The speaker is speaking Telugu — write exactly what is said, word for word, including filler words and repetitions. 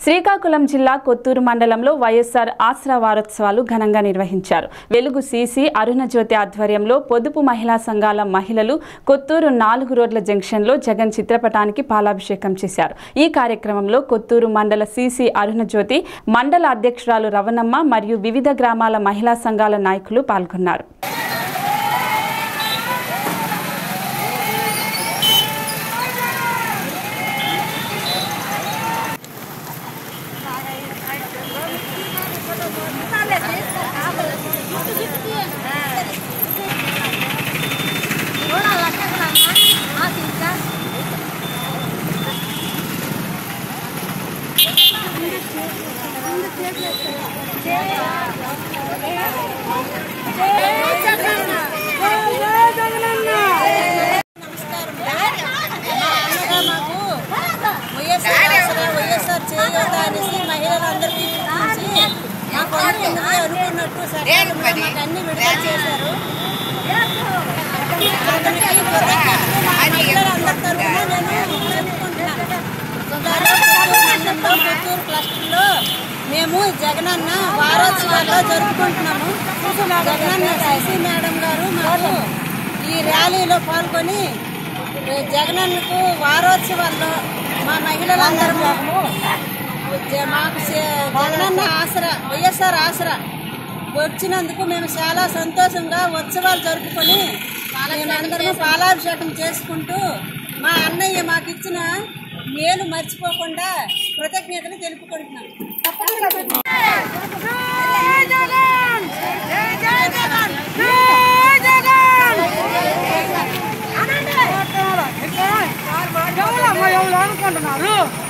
శ్రీకాకుళం జిల్లా కొత్తూరు మండలంలో వైఎస్ఆర్ ఆసరా వారోత్సవాలు ఘనంగా నిర్వహించారు. వెలుగు సీసీ అరుణజ్యోతి ఆధ్వర్యంలో పొదుపు మహిళా సంఘాల మహిళలు కొత్తూరు నాలుగు రోడ్ల జంక్షన్లో జగన్ చిత్రపటానికి పాలాభిషేకం చేశారు. ఈ కార్యక్రమంలో కొత్తూరు మండల సీసీ అరుణజ్యోతి మండల అధ్యక్షురాలు రవణమ్మ మరియు వివిధ గ్రామాల మహిళా సంఘాల నాయకులు పాల్గొన్నారు. వైఎస్ఆర్ చేయూత అనేసి మహిళలందరికీ మాకు అనుకున్నట్టు సర్కారు మాకు అన్ని విడుదల చేశారు. మహిళలందరి తరఫున నేను చెప్పుకుంటున్నాను. కొత్తూరు క్లస్టర్లో మేము జగనన్న వారోత్సవాల్లో జరుపుకుంటున్నాము. జగనన్న సీసీ మేడం గారు మాకు ఈ ర్యాలీలో పాల్గొని జగనన్నకు వారోత్సవాల్లో మా మహిళలందరము మాకు జగనన్న ఆసరా వైఎస్ఆర్ ఆసరా వచ్చినందుకు మేము చాలా సంతోషంగా ఉత్సవాలు జరుపుకొని మేమందరము పాలాభిషేకం చేసుకుంటూ మా అన్నయ్య మాకు ఇచ్చిన మేలు మర్చిపోకుండా కృతజ్ఞతలు తెలుపుకుంటున్నాం. అనుకుంటున్నారు.